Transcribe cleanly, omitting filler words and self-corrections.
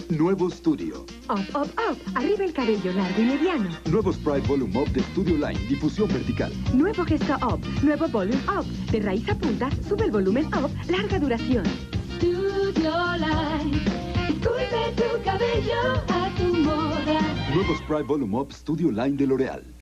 Nuevo Studio. Up. Arriba el cabello largo y mediano. Nuevo Sprite Volume Up de Studio Line. Difusión vertical. Nuevo gesto Up. Nuevo Volume Up. De raíz a punta, sube el volumen Up. Larga duración. Studio Line. Esculpe tu cabello a tu moda. Nuevo Sprite Volume Up Studio Line de L'Oreal.